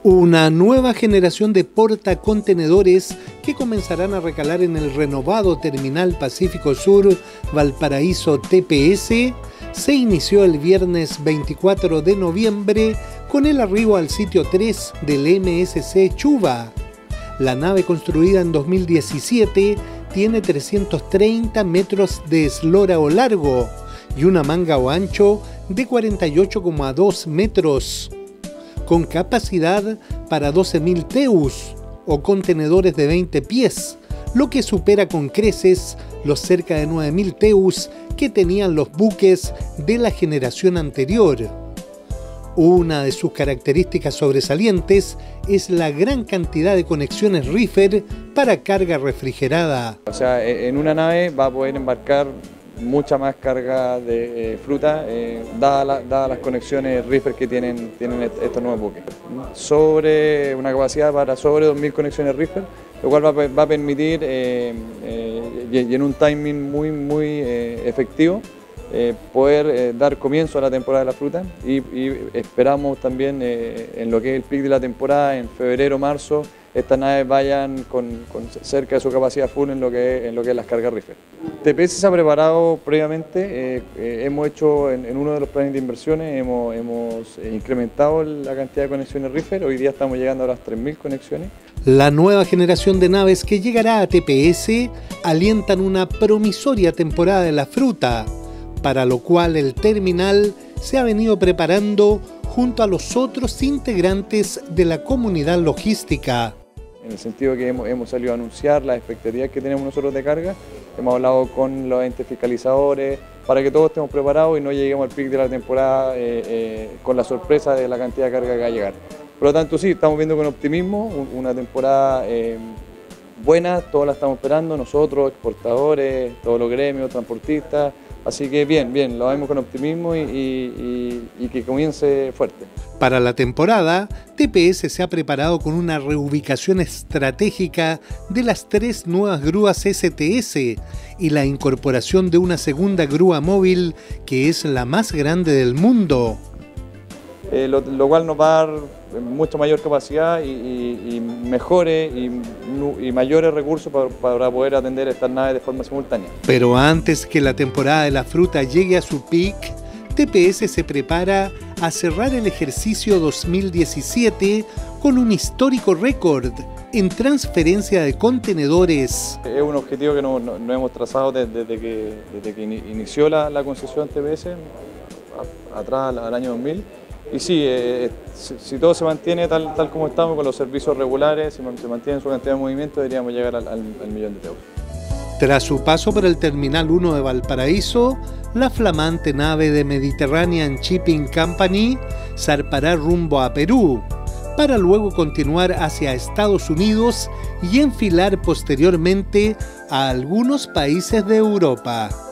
Una nueva generación de portacontenedores que comenzarán a recalar en el renovado Terminal Pacífico Sur Valparaíso TPS se inició el viernes 24 de noviembre con el arribo al sitio 3 del MSC Chuva. La nave, construida en 2017, tiene 330 metros de eslora o largo y una manga o ancho de 48,2 metros, con capacidad para 12.000 TEUs o contenedores de 20 pies, lo que supera con creces los cerca de 9.000 TEUs que tenían los buques de la generación anterior. Una de sus características sobresalientes es la gran cantidad de conexiones reefer para carga refrigerada. O sea, en una nave va a poder embarcar mucha más carga de fruta, dadas las conexiones reefer que tienen estos nuevos buques. Sobre una capacidad para sobre 2.000 conexiones reefer, lo cual va a permitir, y en un timing muy efectivo, poder dar comienzo a la temporada de la fruta y esperamos también en lo que es el pic de la temporada, en febrero, marzo, estas naves vayan con cerca de su capacidad full en lo que es las cargas reefer. TPS se ha preparado previamente, hemos hecho en uno de los planes de inversiones, hemos incrementado la cantidad de conexiones reefer, hoy día estamos llegando a las 3.000 conexiones. La nueva generación de naves que llegará a TPS alientan una promisoria temporada de la fruta, para lo cual el terminal se ha venido preparando junto a los otros integrantes de la comunidad logística. En el sentido que hemos salido a anunciar las expectativas que tenemos nosotros de carga, hemos hablado con los entes fiscalizadores para que todos estemos preparados y no lleguemos al pic de la temporada con la sorpresa de la cantidad de carga que va a llegar. Por lo tanto, sí, estamos viendo con optimismo una temporada buena, todos la estamos esperando, nosotros, exportadores, todos los gremios, transportistas. Así que bien, lo vemos con optimismo y que comience fuerte. Para la temporada, TPS se ha preparado con una reubicación estratégica de las 3 nuevas grúas STS y la incorporación de una segunda grúa móvil que es la más grande del mundo. Lo cual nos va a dar mucha mayor capacidad y mejores y mayores recursos para poder atender estas naves de forma simultánea. Pero antes que la temporada de la fruta llegue a su pic, TPS se prepara a cerrar el ejercicio 2017 con un histórico récord en transferencia de contenedores. Es un objetivo que nos hemos trazado desde que inició la concesión TPS, atrás al año 2000. Y sí, si todo se mantiene tal como estamos, con los servicios regulares, si se mantiene su cantidad de movimiento, deberíamos llegar al millón de TEUs. Tras su paso por el Terminal 1 de Valparaíso, la flamante nave de Mediterranean Shipping Company zarpará rumbo a Perú, para luego continuar hacia Estados Unidos y enfilar posteriormente a algunos países de Europa.